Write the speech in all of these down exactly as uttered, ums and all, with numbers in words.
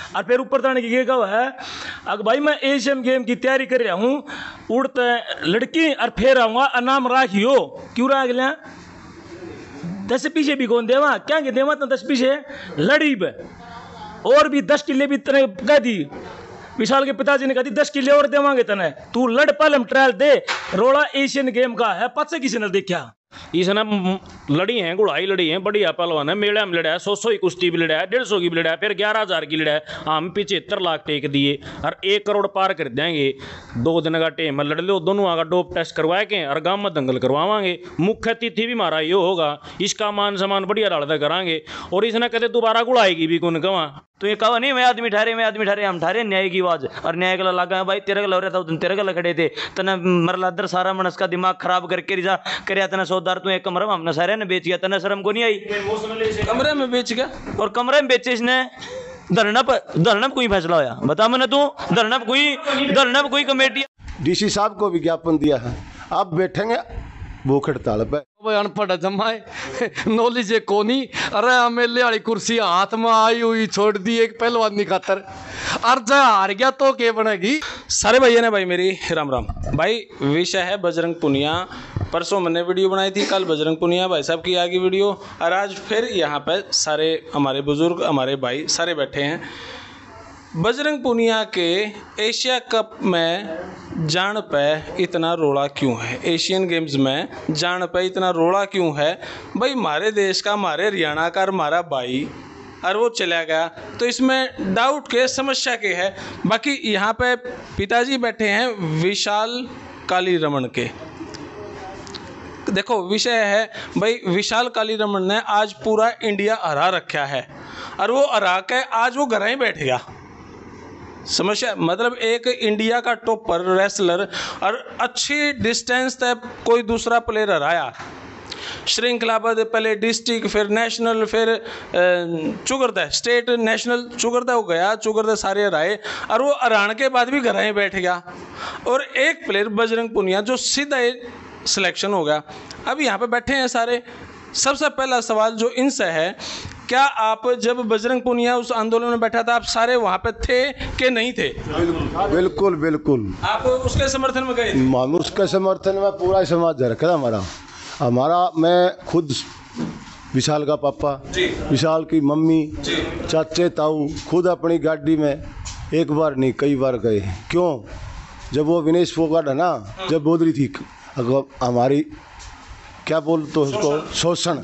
और फिर ऊपर ताने की ये कहा है अगर भाई मैं एशियन गेम की तैयारी कर रहा हूँ उड़ते लड़की और फिर आऊँगा अनाम राखियो क्यों राख लिया दस पीछे भी कौन देवा क्या के देवा तो दस पीछे लड़ी बे और भी दस किले भी तने कह दी विशाल के पिताजी ने कहा दी दस किले और देवांगे तने तू लड़ पहले हम ट्रायल दे रोड़ा एशियन गेम का है पद से किसी ने देखा इसने लड़ी हैं गुड़ाई लड़ी हैं बढ़िया पहलवान है मेले में लड़ा है सौ सौ की कुश्ती भी लड़ा है डेढ़ सौ की भी लड़ा है फिर ग्यारह हजार की लड़ा है हम पिछहत्तर लाख टेक दिए और एक करोड़ पार कर देंगे दो दिन का टेम लड़ लो दोनों आगा डोप टेस्ट करवा के और गांव में दंगल करवावांगे मुख्य अतिथि भी हमारा ये होगा इसका मान सम्मान बढ़िया डालता करांगे और इसने कहते दोबारा गुड़ाएगी भी कौन कवा तो ये कहा नहीं मैं आदमी ठहरे मैं आदमी ठहरे हम ठहरे न्याय की आवाज और न्याय गला लगा भाई तेरे गला हो रहा था तुम तेरे गला खड़े थे तना मरला दर सारा मनस का दिमाग खराब करके रिजा कर तना सौदार तू एक कमरा में हमने सारे ने बेच गया तना शर्म को नहीं आई कमरे में बेच गया और कमरे में बेचे इसने धरना पर धरना पर कोई फैसला होया बता मैंने तू धरना पर कोई धरना पर कोई कमेटी डीसी साहब को विज्ञापन दिया है अब बैठेंगे भूख हड़ताल पे अनपढ़ जमाए नॉलेज है कोनी अरे एमएलए वाली कुर्सी हाथ में आई हुई छोड़ दी एक पहलवानी खातर अर्जा हार गया तो क्या बनेगी। सारे भैया ने भाई मेरी राम राम भाई विषय है बजरंग पुनिया परसों मैंने वीडियो बनाई थी कल बजरंग पुनिया भाई साहब की आगे वीडियो और आज फिर यहाँ पे सारे हमारे बुजुर्ग हमारे भाई सारे बैठे हैं। बजरंग पुनिया के एशिया कप में जान पे इतना रोड़ा क्यों है एशियन गेम्स में जान पे इतना रोड़ा क्यों है भाई हमारे देश का हमारे हरियाणा का हमारा भाई और वो चला गया तो इसमें डाउट के समस्या के है। बाकी यहाँ पे पिताजी बैठे हैं विशाल काली रमन के। देखो विषय है भाई विशाल काली रमन ने आज पूरा इंडिया हरा रखा है और वो हरा के आज वो घर ही बैठ गया। समस्या मतलब एक इंडिया का टॉपर रेसलर और अच्छी डिस्टेंस तक कोई दूसरा प्लेयर हराया श्रृंखलाबद्ध पहले डिस्ट्रिक्ट फिर नेशनल फिर चुगरदा स्टेट नेशनल चुगरदा हो गया चुगरदा सारे हराए और वो हराने के बाद भी घर ही बैठ गया और एक प्लेयर बजरंग पुनिया जो सीधा सिलेक्शन हो गया। अब यहाँ पे बैठे हैं सारे। सबसे पहला सवाल जो इनसे है क्या आप जब बजरंग पुनिया उस आंदोलन में बैठा था आप सारे वहाँ पे थे कि नहीं थे? बिल्कुल बिल्कुल आप उसके समर्थन में गए? मानुष के समर्थन में पूरा समाज रखा हमारा हमारा मैं खुद विशाल का पापा विशाल की मम्मी चाचे ताऊ खुद अपनी गाड़ी में एक बार नहीं कई बार गए। क्यों जब वो विनेश फोगाट है ना जब बोल रही थी अगर हमारी क्या बोल तो उसको शोषण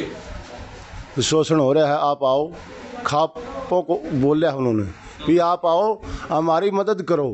शोषण हो रहा है आप आओ खापों को बोल रहा उन्होंने भी आप आओ हमारी मदद करो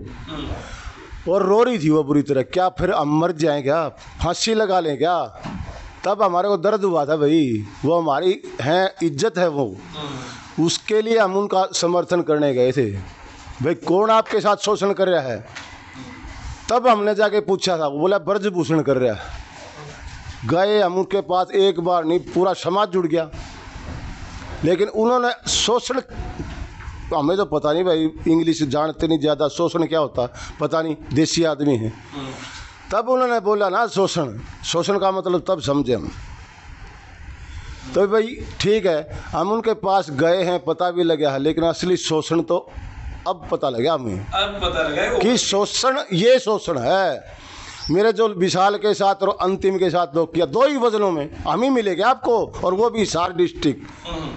और रो रही थी वो बुरी तरह क्या फिर हम मर जाएं क्या फांसी लगा लें क्या तब हमारे को दर्द हुआ था भाई वो हमारी हैं इज्जत है वो उसके लिए हम उनका समर्थन करने गए थे भाई कौन आपके साथ शोषण कर रहा है। तब हमने जाके पूछा था वो बोला ब्रजभूषण कर रहा है। गए हम उनके पास एक बार नहीं पूरा समाज जुड़ गया लेकिन उन्होंने शोषण हमें तो पता नहीं भाई इंग्लिश जानते नहीं ज़्यादा शोषण क्या होता पता नहीं देसी आदमी है। तब उन्होंने बोला ना शोषण शोषण का मतलब तब समझे हम तो भाई ठीक है हम उनके पास गए हैं पता भी लगा है लेकिन असली शोषण तो अब पता लगा हमें अब पता लगा कि शोषण ये शोषण है। मेरे जो विशाल के साथ और अंतिम के साथ लोग किया दो ही वजनों में हम ही मिलेंगे आपको और वो भी सार डिस्ट्रिक्ट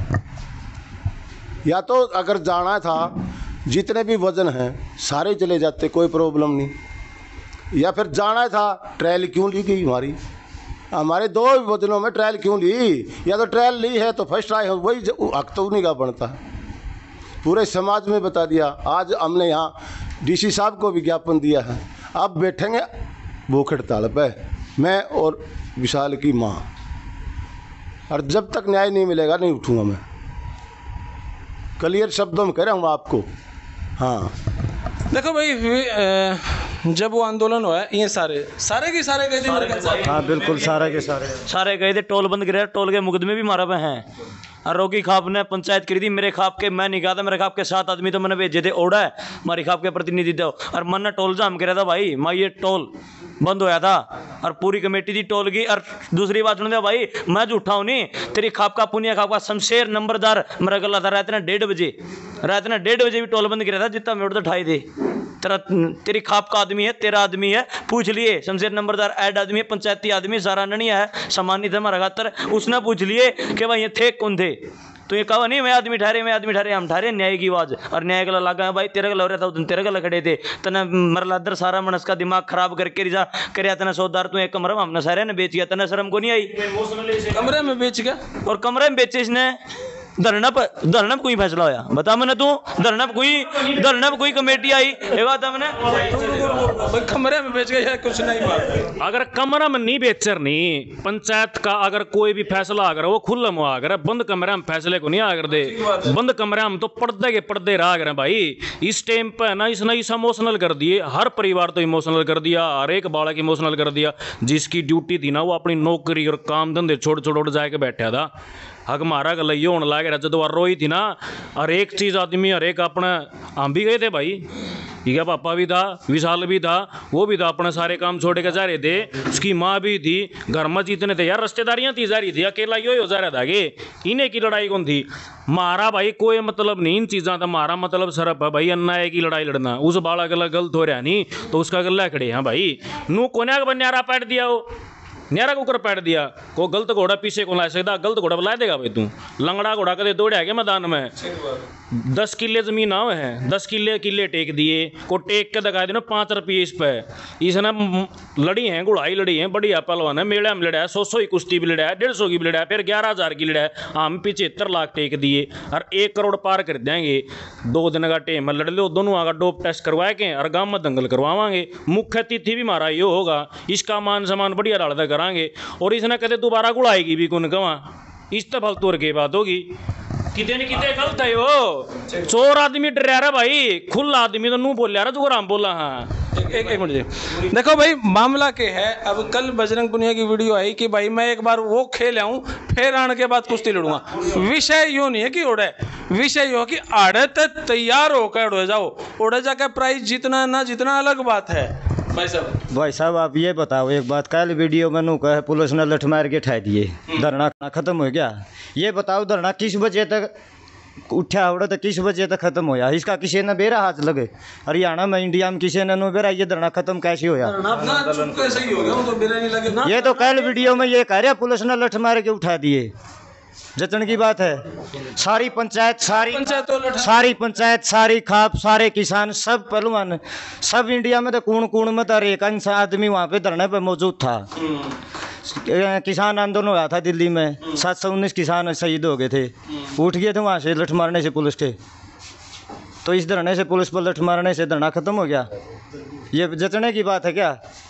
या तो अगर जाना था जितने भी वजन हैं सारे चले जाते कोई प्रॉब्लम नहीं या फिर जाना था ट्रायल क्यों ली गई हमारी हमारे दो वजनों में ट्रायल क्यों ली या तो ट्रायल ली है तो फर्स्ट आए हो वही हक तो उन्हीं का बनता पूरे समाज में बता दिया। आज हमने यहाँ डीसी साहब को विज्ञापन दिया है अब बैठेंगे भूख हड़ताल पे मैं और विशाल की माँ और जब तक न्याय नहीं मिलेगा नहीं उठूँगा मैं क्लियर शब्दों में कह रहा हूँ आपको। हाँ देखो भाई जब वो आंदोलन हुआ ये सारे सारे के सारे गए थे। हाँ बिल्कुल सारे के सारे सारे गए थे टोल बंद करे टोल के मुकदमे भी मारा पे हैं और रोकी खाप ने पंचायत करी थी मेरे खाप के मैं नहीं कहा था मेरे खाप के सात आदमी तो मैंने भेजे थे ओढ़ा है हमारी खाप के प्रतिनिधि दो और मन ने टोल जाम करा था भाई मैं ये टोल बंद होया था और पूरी कमेटी दी टोल गई। और दूसरी बात सुन दे भाई, मैं झूठा हूं नहीं, तेरी खाप का पुनिया खाप का शमशेर नंबरदार मेरा गला था रात ना डेढ़ बजे रात ना डेढ़ बजे भी टोल बंद किया था, जितना मैं उठता ठाई दे तेरा तेरी खाप का आदमी है, तेरा आदमी है, पूछ लिए शमशेर नंबरदार ऐड आदमी है, पंचायती आदमी सारा ननिया है, सम्मानित है हमारा खातर, उसने पूछ लिए कि भाई ये थे कौन थे, तो ये कहा नहीं मैं आदमी ठहरे मैं आदमी ठहरे हम ठहरे न्याय की आवाज। और न्याय गला लगा भाई तेरे गला हो रहा था उस दिन तेरे गला खड़े थे, तना मरलादर सारा मनस का दिमाग खराब करके रिजा कर तना सौदार तू एक कमरा हमने सारे ने बेच गया, तना शर्म को नहीं आई, कमरे में बेच गया और कमरे में बेचे इसने। धरना पर धरना पर कोई फैसला होया बता मैंने, तू धरना पर कोई धरना पर कोई कमेटी आई ये बात हमने भाई कमरे में बेच गया कुछ नहीं बात। अगर कमरा में नहीं बेचर नहीं पंचायत का अगर कोई भी फैसला अगर वो खुला मुआ अगर बंद कमरे में फैसले को नहीं आकर दे, बंद कमरे में तो पर्दे के पर्दे रह गए भाई। इस टाइम पर ना इसने इस इमोशनल कर दिए, हर परिवार तो इमोशनल कर दिया, हर एक बालक इमोशनल कर दिया। जिसकी ड्यूटी थी ना वो अपनी नौकरी और काम धंधे छोड़ छोड़ उड़ जाके बैठा था, हक मारा गल ये होने लग रहा जो रोई थी ना, हर एक चीज़ आदमी हर एक अपना हम भी गए थे भाई, ठीक है पापा भी था, विशाल भी था, वो भी था, अपने सारे काम छोड़ के जा रहे थे, उसकी माँ भी थी, घर में जीतने थे यार, रिश्तेदारियाँ थी जा रही थी, अकेला यो हो जा रहा था कि इन्हें की लड़ाई कौन थी। मारा भाई कोई मतलब नहीं इन चीज़ों का, मारा मतलब सरफ है भाई अन्याय की लड़ाई लड़ना। उस बाला गला गलत हो रहा नहीं तो उसका गला खड़े हैं भाई, नू कोने का बन्यारा पैट दिया हो, न्यारा कुकर पैट दिया, को गलत घोड़ा पीछे को ला सकता, गलत घोड़ा बुला देगा भाई तू, लंगड़ा घोड़ा कदे दौड़े है मैदान में। दस किले जमीन आव है, दस किले किले टेक दिए, को टेक के दिखा देना पाँच रुपये इस पे, इसने लड़ी हैं गुड़ाई लड़ी हैं बढ़िया पहलवान है, मेले में लड़ा है, सौ सौ की कुश्ती भी लड़ा है, डेढ़ सौ की भी लड़ा है, फिर ग्यारह हज़ार की लड़ा है, हम पिछहत्तर लाख टेक दिए और एक करोड़ पार कर देंगे। दो दिन का टेम लड़ लो, दोनों आगा डोप टेस्ट करवा के और गाँव में दंगल करवावांगे, मुख्य अतिथि भी मारा ये होगा, इसका मान सम्मान बढ़िया डालता करांगे। और इसने कहते दोबारा गुड़ाएगी भी कौन कवा, इस तो फल तोड़ के बात होगी, कितने न कितने गलत है वो, चोर आदमी डरा रहा भाई, खुला आदमी तो नू बोल रहा जो राम बोला। हाँ एक एक मिनट देखो भाई, मामला के है अब कल बजरंग पुनिया की वीडियो आई कि भाई मैं एक बार वो खेल आऊं फिर आने के बाद कुश्ती लड़ूंगा। विषय यो नहीं है कि उड़े, विषय यो कि आड़े तैयार होकर उड़े जाओ, उड़े जाकर प्राइज जितना ना जितना अलग बात है। भाई साहब भाई साहब आप ये बताओ एक बात, कल वीडियो में नू कहे पुलिस ने लठ मार के ठा दिए, धरना खत्म हो गया, ये बताओ धरना किस बजे तक उठा उड़ा तो किस बजे तक खत्म होया, इसका किसी ने बेरा हाथ लगे, हरियाणा में इंडिया में किसी ने नो बेरा, ये धरना खत्म कैसे होया? कैसे ही हो गया, वो तो बेरा नहीं लगे। ये तो कल वीडियो में ये कह रहा पुलिस ने लठ मार के उठा दिए, जतन की बात है। सारी पंचायत सारी पंचायत सारी पंचायत सारी खाप सारे किसान सब पहलवान सब इंडिया में तो कूण कूण में तो एक इंसान आदमी वहाँ पे धरने पे मौजूद था। किसान आंदोलन हुआ था दिल्ली में, सात सौ उन्नीस किसान शहीद हो गए थे, उठ गए थे वहाँ से लठ मारने से पुलिस के, तो इस धरने से पुलिस पर लठ मारने से धरना खत्म हो गया, ये जतने की बात है क्या?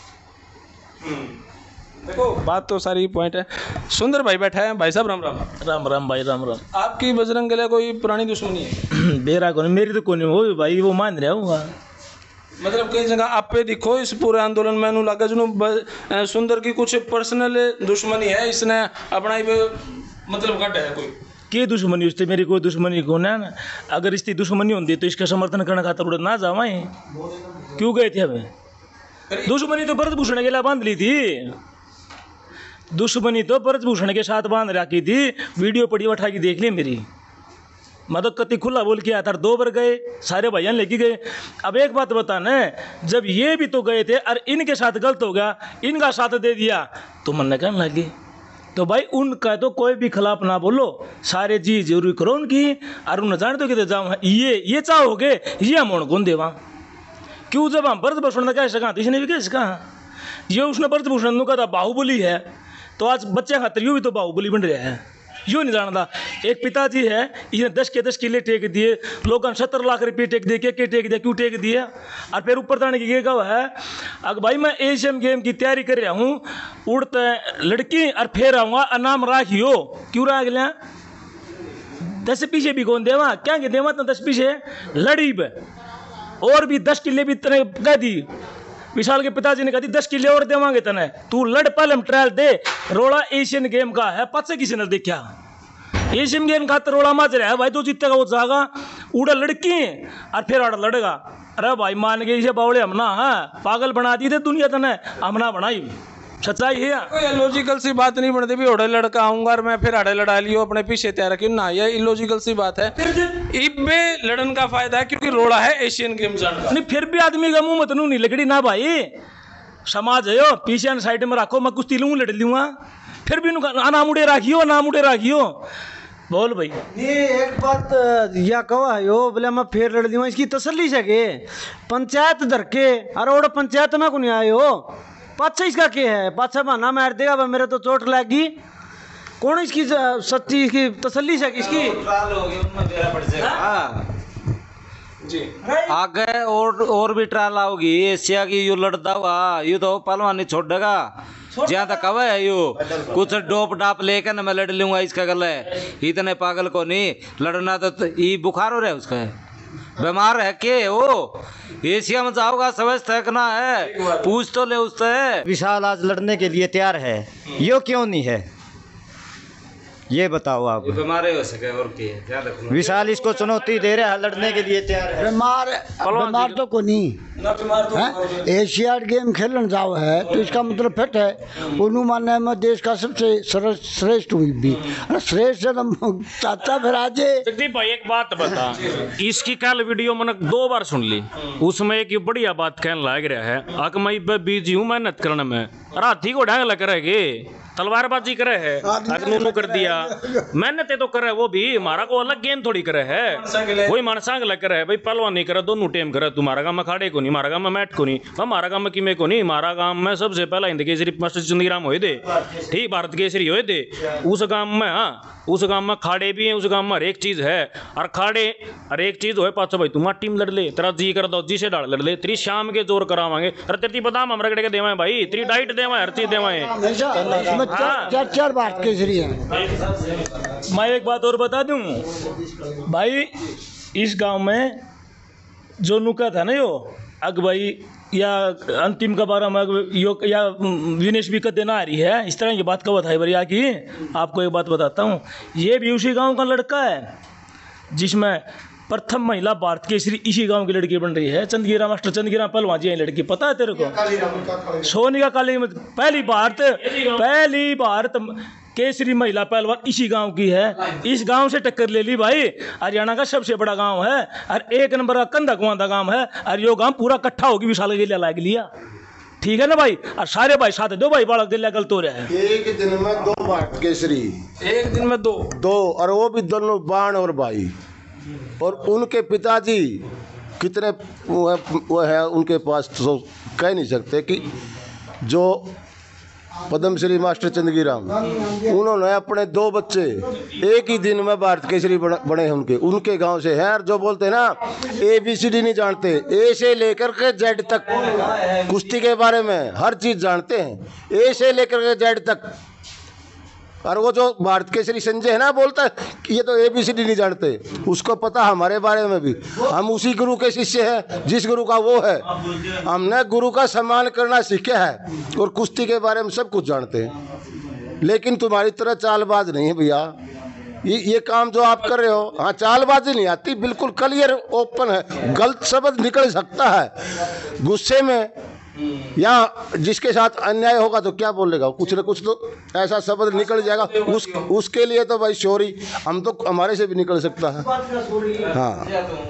देखो बात तो सारी पॉइंट है। सुंदर भाई बैठा है, भाई साहब राम राम। राम राम भाई राम राम। आपकी बजरंग गले कोई पुरानी दुश्मनी है? बेरा कौन, मेरी तो कौन वो भी भाई वो मान रहा हूँ, मतलब कई जगह आप पे दिखो इस पूरे आंदोलन में लगा जो सुंदर की कुछ पर्सनल दुश्मनी है, इसने अपना ही मतलब कट है कोई के दुश्मनी उससे मेरी कोई दुश्मनी कौन है ना, अगर इसकी दुश्मनी होती तो इसका समर्थन करने खातर उड़े ना जावाए, क्यों गए थे हमें? दुश्मनी तो भरत भूषण के लिए बांध ली थी, दुश्मनी तो भरत भूषण के साथ बांध रखी थी, वीडियो पड़ी उठा के देख ली मेरी, मदद कति खुला बोल के आया था, दो बार गए सारे भैया लेके गए। अब एक बात बताना, जब ये भी तो गए थे और इनके साथ गलत हो गया, इनका साथ दे दिया तो मन कहने लगे, तो भाई उनका तो कोई भी खिलाफ ना बोलो, सारे जी जरूरी करो उनकी, और उन्हें जान दो कि जाओ ये ये चाहोगे ये हम उन कौन देवा, क्यों जब हम भरत भूषण ने कह सका तो इसने भी कह सका, ये उसने भरत भूषण ने कहा बाहुबली है, तो आज बच्चे खातर यूँ भी तो बाहुबली बन रहा है, यूँ नहीं जानता। एक पिताजी है, इसने दस के दस किले टेक दिए, लोगों ने सत्तर लाख रुपये टेक दिए, के के टेक दिया, क्यों टेक दिया? और फिर ऊपर जाने की ये कहा है, अगर भाई मैं एशियन गेम की तैयारी कर रहा हूँ, उड़ते लड़की और फिर आऊँगा इनाम राखियो, क्यों राख लिया? दस पीछे भी कौन देवा, क्या के देवा तो दस पीछे लड़ी पे, और भी दस किले भी तने कह दी, विशाल के पिताजी ने कहा दी दस किले और देवांगे तने, तू लड़ पहले ट्रायल दे, रोड़ा एशियन गेम का है, पच्चे किसी ने देखा एशियन गेम का रोड़ा माच रहा है भाई, तो जीतेगा वो जागा, उड़ा लड़की और फिर आड़ा लड़ेगा। अरे भाई मान गए इसे बावड़े हमना हाँ पागल बना दी थे दुनिया तने हमना बनाई सच्चाई है कोई लॉजिकल सी बात नहीं बनती भी ओढ़े लड़का आऊंगा और मैं फिर आड़े लड़ा लियो अपने पीछे तैयार रखी ना, ये इलॉजिकल सी बात है। इबे लड़न का फायदा है क्योंकि रोड़ा है एशियन गेम्स नहीं फिर भी आदमी का मुंह मतनू नहीं लगड़ी ना भाई समाज है यो पीछे साइड में रखो मैं कुश्ती लूँ लड़ लूँगा फिर भी ना मुड़े राखियो ना मुड़े राखियो बोल भाई। ये एक बात या कहो यो बोले मैं फिर लड़ दूँ इसकी तसल्ली से के पंचायत धर के अरे ओड पंचायत में को नहीं आए हो पाछा इसका क्या है पाछा बहाना मार देगा भाई मेरे तो चोट लगी कौन इसकी सच्ची इसकी तसल्ली से इसकी जी आगे और और भी ट्रायल आओगी एशिया की यू लड़ता हुआ यू तो पहलवानी छोड़ेगा जहाँ तक कब है यू कुछ डोप डाप लेकर ना मैं लड़ लूंगा इसका गल है इतने पागल को नहीं लड़ना तो ये बुखार हो रहा है उसका है बीमार है के वो एशिया में जाओगा समझ थकना है पूछ तो ले उससे। विशाल आज लड़ने के लिए तैयार है यो क्यों नहीं है ये बताओ आप। बीमार हो सके और क्या है विशाल इसको चुनौती दे रहा है लड़ने के लिए तैयार है। बीमार बीमार तो को नहीं है एशियाड गेम खेलन जाओ है तो इसका मतलब फिट है उन्होंने मानने में देश का सबसे श्रेष्ठ हुई भी अरे श्रेष्ठ चाचा फिर आज जगदीप भाई एक बात बता इसकी कल वीडियो मैंने दो बार सुन ली उसमें एक बढ़िया बात कहने लग रहा है आक मैं बीजी हूँ मेहनत करने में राती को ढंग लग रहेगी तलवारबाजी करे है अग्नू कर दिया मेहनत तो करे वो भी हमारा को अलग गेम थोड़ी करे है वही मानसांग लग करे है भाई पहलवान नहीं करे दोनों टेम करे तुम्हारा गाँव में खाड़े को नहीं हमारा गाँव में मैट को नहीं हमारा गाँव में किमे को नहीं हमारा गाँव में सबसे पहला हिंद केसरी मास्टर चंदीराम हुए थे ठीक भारत केसरी हुए थे उस गाँव में हाँ उस गाँव में खाड़े भी हैं उस गाँव में हर एक चीज है और खाड़े हर एक चीज हो पाछो भाई तुम्हारा टीम लड़ ले तेरा जी कर दो जी से डाल लड़ ले तेरी शाम के जोर करावांगे अरे तेरी बदाम हम रगड़े के देवाएं भाई तेरी डाइट देवाएं हर चीज देवाएं चार चार बात केसरी है। मैं एक बात और बता दूं भाई इस गांव में जो नुका था ना यो अग भाई या अंतिम का बारे में यो या विनेश भी कद देना आ रही है इस तरह की बात कब था भैया की आपको एक बात बताता हूँ ये भी उसी गांव का लड़का है जिसमें प्रथम महिला भारत केसरी इसी गांव की लड़की बन रही है चंदगीरा मास्टर चंदगीरा पहलवान जी लड़की पता है तेरे को सोनिका काली में पहली भारत पहली भारत केसरी महिला पहलवान इसी गांव की है इस गांव से टक्कर ले ली भाई हरियाणा का सबसे बड़ा गांव है और एक नंबर का कंधा कुआंधा गांव है और यो गांव पूरा इकट्ठा होगी विशाल के लिए लाग लिया ठीक है ना भाई और सारे भाई साथ दो भाई बड़ा दिल्ला गलत हो रहा है एक दिन में दो भारत केसरी एक दिन में दो दो और वो भी दोनों बाण और भाई और उनके पिताजी कितने वो है उनके पास तो कह नहीं सकते कि जो पद्मश्री मास्टर चंदगीराम उन्होंने अपने दो बच्चे एक ही दिन में भारत केसरी बने हैं उनके उनके गांव से हैं और जो बोलते हैं ना ए बी सी डी नहीं जानते ए से लेकर के जेड तक कुश्ती के बारे में हर चीज़ जानते हैं ए से लेकर के जेड तक और वो जो भारत केसरी संजय है ना बोलता है कि ये तो ए बी सी डी नहीं जानते उसको पता हमारे बारे में भी हम उसी गुरु के शिष्य हैं जिस गुरु का वो है हमने गुरु का सम्मान करना सीखा है और कुश्ती के बारे में सब कुछ जानते हैं लेकिन तुम्हारी तरह चालबाज नहीं है भैया ये ये काम जो आप कर रहे हो हाँ चालबाजी नहीं आती बिल्कुल क्लियर ओपन है गलत शब्द निकल सकता है गुस्से में या जिसके साथ अन्याय होगा तो क्या बोलेगा कुछ न कुछ तो ऐसा शब्द निकल जाएगा उस उसके लिए तो भाई सॉरी हम तो हमारे से भी निकल सकता है हाँ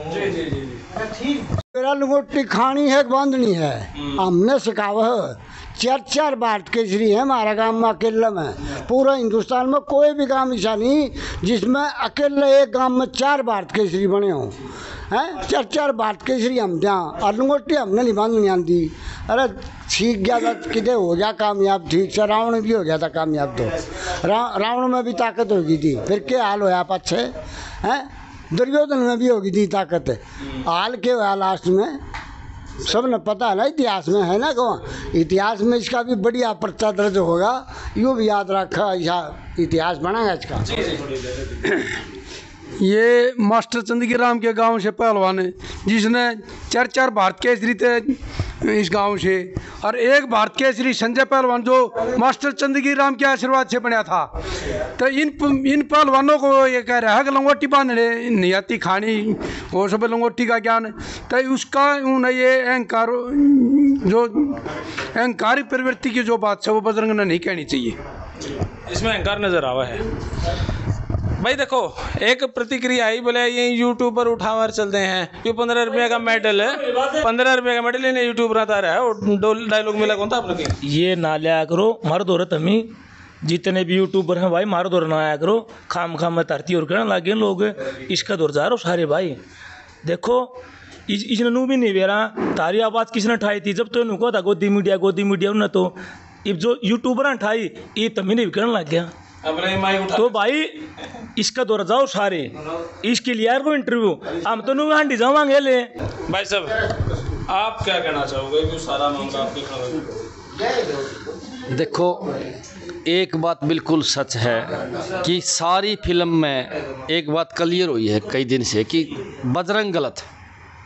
मेरा लंगोटी खानी है बांधनी है हमने सिखावा है चार चार भारत केसरी है हमारा गांव में अकेले में पूरा हिंदुस्तान में कोई भी गांव ऐसा नहीं जिसमें अकेले एक गांव में चार भारत केसरी बने हों हैं चार चार भारत केसरी हम जहाँ और लंगोटी हमने नहीं बांधनी आती अरे सीख गया था किधर हो गया कामयाब ठीक से रावण भी हो गया था कामयाब तो रा, रावण में भी ताकत होगी थी फिर क्या हाल होया पाछे हैं दुर्योधन में भी होगी थी ताकत हाल के हुआ लास्ट में सब ने पता है ना इतिहास में है ना कौन इतिहास में इसका भी बढ़िया पर्चा दर्ज होगा यूँ भी याद रखा ऐसा इतिहास बनाएगा इसका। ये मास्टर चंदगीराम के गांव से पहलवान है जिसने चार चार भारत केसरी थे इस गांव से। और एक भारत केसरी संजय पहलवान जो मास्टर चंदगी राम के आशीर्वाद से बना था। तो इन इन पहलवानों को ये कह रहा है कि लंगोटी बांधने नहीं आती खानी, वो सब लंगोटी का ज्ञान। तो उसका उन्हें ये अहंकार जो अहंकारी प्रवृत्ति की जो बात है वो बजरंग ने नहीं कहनी चाहिए। इसमें अहंकार नजर आवा है भाई। देखो एक प्रतिक्रिया आई, बोले ये यूट्यूब पर उठावर चलते हैं, ये पंद्रह रुपये का मेडल है, पंद्रह रुपये का मेडल इन्हें यूट्यूब रहता रहा है और डायलॉग मिला कौन था आपने? ये ना लिया करो मारो दौरत हमी जितने भी यूट्यूबर हैं भाई, मारो दौर ना आया करो, खाम खाम में धरती और कहने लगे लोग इसका दौर जा रहा सारे भाई। देखो इस इसने नू भी नहीं बेरा, तारी आवाज़ किसने उठाई थी जब तो इन्हों को था गोदी मीडिया गोदी मीडिया उन्हें, तो अब जो यूट्यूबर उठाई ये तभी नहीं कहने लग गया। तो भाई इसका दौर जाओ सारे, इसके लिए यार को इंटरव्यू हम तो नू हांडी जावांगे ले। भाई साहब आप क्या कहना चाहोगे कि सारा मामला आपके खबर? देखो एक बात बिल्कुल सच है कि सारी फिल्म में एक बात क्लियर हुई है कई दिन से कि बजरंग गलत है,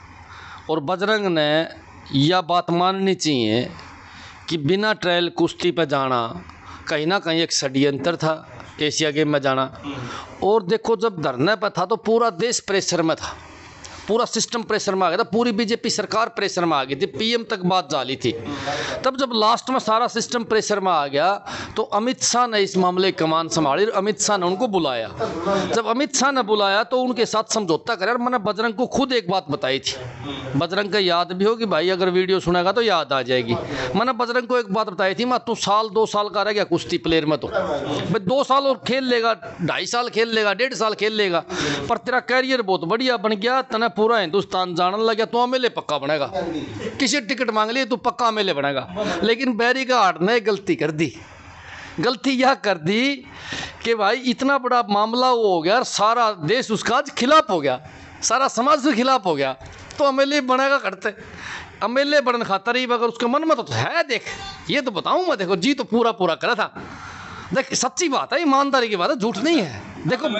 और बजरंग ने यह बात माननी चाहिए कि बिना ट्रायल कुश्ती पे जाना कहीं ना कहीं एक षड्यंत्र था, एशिया गेम में जाना। और देखो जब धरने पर था तो पूरा देश प्रेशर में था, पूरा सिस्टम प्रेशर में आ गया था, पूरी बीजेपी सरकार प्रेशर में आ गई थी, पीएम तक बात जाली थी। तब जब लास्ट में सारा सिस्टम प्रेशर में आ गया तो अमित शाह ने इस मामले की कमान संभाली, अमित शाह ने उनको बुलाया। जब अमित शाह ने बुलाया तो उनके साथ समझौता कराया। और मैंने बजरंग को खुद एक बात बताई थी, बजरंग का याद भी होगी भाई, अगर वीडियो सुनेगा तो याद आ जाएगी। मैंने बजरंग को एक बात बताई थी, मैं तू साल दो साल का रह गया कुश्ती प्लेयर में, तो भाई दो साल और खेल लेगा, ढाई साल खेल लेगा, डेढ़ साल खेल लेगा, पर तेरा कैरियर बहुत बढ़िया बन गया, तना पूरा हिंदुस्तान जानने लग गया, तो एमएलए पक्का बनेगा, किसी टिकट मांग लिए तो पक्का एमएलए बनेगा। लेकिन बैरीगार्ड ने गलती कर दी, गलती यह कर दी कि भाई इतना बड़ा मामला वो हो गया, सारा देश उसका आज खिलाफ हो गया, सारा समाज के खिलाफ हो गया, तो एमएलए बनेगा करते एमएलए बनने खातर ही, अगर उसके मन में तो है, देख ये तो बताऊँ मैं, देखो जी तो पूरा पूरा करा था, देख सच्ची बात है, ईमानदारी की बात है, झूठ नहीं है। देखो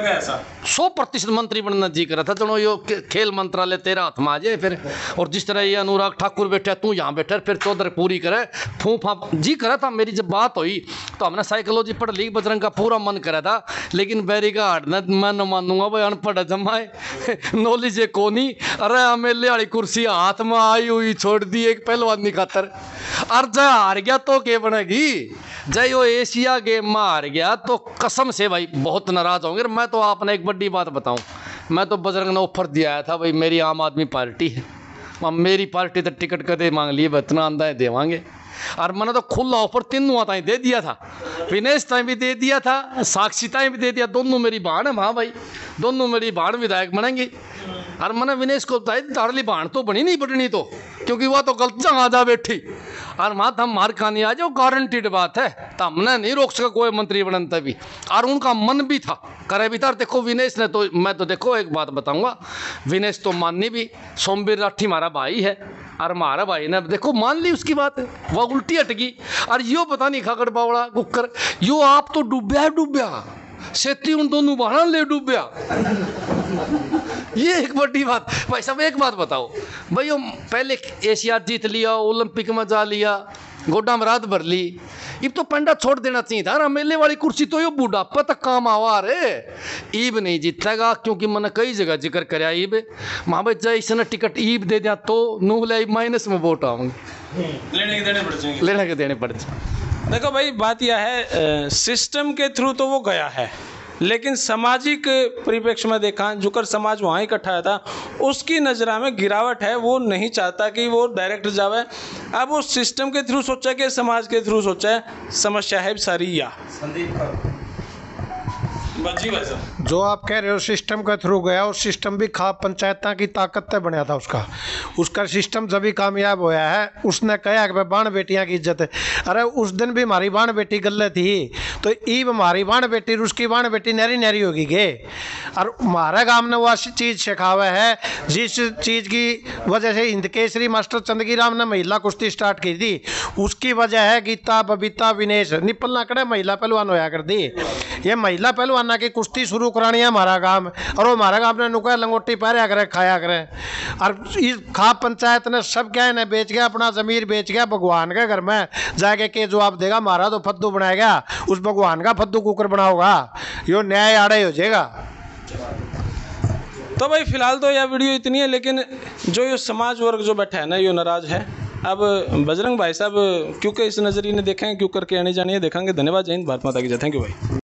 सौ प्रतिशत मंत्री बनना जी करा था, चलो यो खेल मंत्रालय तेरा हाथ में आ जाए फिर, और जिस तरह ये अनुराग ठाकुर बैठा तू यहाँ बैठा, फिर चौधरी पूरी करे फूफा जी करा था। मेरी जब बात हुई तो हमने साइकोलॉजी पढ़ ली, बजरंग का पूरा मन करा था, लेकिन बैरीगार्ड न मैं न मानूंगा भाई, अनपढ़ जमाए नॉलेज है कोनी, अरे एमएलए वाली कुर्सी हाथ में आई हुई छोड़ दी एक पहलवानी खातर, और जय हार गया तो क्या बनेगी, जय वो एशिया गेम में हार गया तो कसम से भाई बहुत नाराज होंगे। मैं तो आपने एक बड़ी बात बताऊं, मैं तो बजरंग ने ऑफर दिया था भाई, मेरी आम आदमी पार्टी है, मेरी पार्टी तो टिकट कदे मांग लिए, इतना अंदा देवांगे, और मैंने तो खुला ऑफर तीनों ताई दे दिया था, विनेश ताई भी दे दिया था, साक्षी ताई भी दे दिया, दोनों मेरी बहन है, हाँ भाई दोनों मेरी बहन विधायक बनेंगी। और मैंने विनेश को बताया तारली बहन तो बनी नहीं बटनी तो, क्योंकि वह तो गलत जगह जा बैठी, और मात हम मार खानी आ जाओ, गारंटीड बात है, तो हमने नहीं रोक सका कोई मंत्री बनने तभी, और उनका मन भी था करे भी था। देखो विनेश ने तो, मैं तो देखो एक बात बताऊंगा, विनेश तो माननी भी, सोमवीर राठी हमारा भाई है, और हमारा भाई ने देखो मान ली उसकी बात, वह उल्टी हटगी, और यो पता नहीं खागड़ बावड़ा कुकर, यो आप तो डूबया डूबया सेती उन दोनों बहाना ले डूबया। ये एक बड़ी बात भाई साहब। एक बात बताओ भाई, वो पहले एशिया जीत लिया, ओलंपिक में जा लिया, गोडा में रात भर ली, इब तो पंडा छोड़ देना चाहिए था ना, मेले वाली कुर्सी तो यो बुढ़ापा तक काम आवा रे, ईब नहीं जीतेगा, क्योंकि मैंने कई जगह जिक्र कराया ईब माँ भाई जय इसने टिकट ईब दे दिया तो नू ले माइनस में वोट आऊंगे, लेने के देने पड़ जाएंगे, लेने के देने पड़ जाए। देखो भाई बात यह है, सिस्टम के थ्रू तो वो गया है, लेकिन सामाजिक परिप्रेक्ष्य में देखा जुकर समाज वहाँ इकट्ठा था, उसकी नज़र में गिरावट है, वो नहीं चाहता कि वो डायरेक्ट जावे, अब वो सिस्टम के थ्रू सोचा कि समाज के थ्रू सोचा है, समस्या है सारी। या जी भाई साहब जो आप कह रहे हो सिस्टम के थ्रू गया, और सिस्टम भी खा पंचायत की ताकत से बनया था उसका, उसका सिस्टम जब भी कामयाब होया है, उसने कहा कि भाई बाण बेटियां की इज्जत है, अरे उस दिन भी हमारी बाण बेटी गले थी, तो ईब हमारी बाण बेटी उसकी बाण बेटी नहरी नहरी होगी गे, और हमारे गांव ने वह चीज़ सिखावा है जिस चीज़ की वजह से हिंद केसरी मास्टर चंदगी राम ने महिला कुश्ती स्टार्ट की थी, उसकी वजह है गीता बबीता विनेश निपलना कड़े महिला पहलवान होया कर दी। ये महिला पहलवाना की कुश्ती शुरू करानी है हमारा गांव में, और वो हमारा गांव ने नुका लंगोटी पहरा करे खाया करे। और इस खाप पंचायत ने सब क्या इन्हें बेच गया, अपना जमीर बेच गया भगवान के घर में जाके के जवाब देगा, हमारा तो फद्दू बनाएगा, उस भगवान का फद्दू कुकर बनाओगा, यो न्याय आड़े हो जाएगा। तो भाई फिलहाल तो यह वीडियो इतनी है, लेकिन जो ये समाज वर्ग जो बैठा है ना, ये नाराज है। अब बजरंग भाई साहब क्योंकि इस नज़रिए ने देखें, क्यों करके आने जाने देखेंगे। धन्यवाद, जय हिंद, भारत माता की जय। थैंक यू भाई।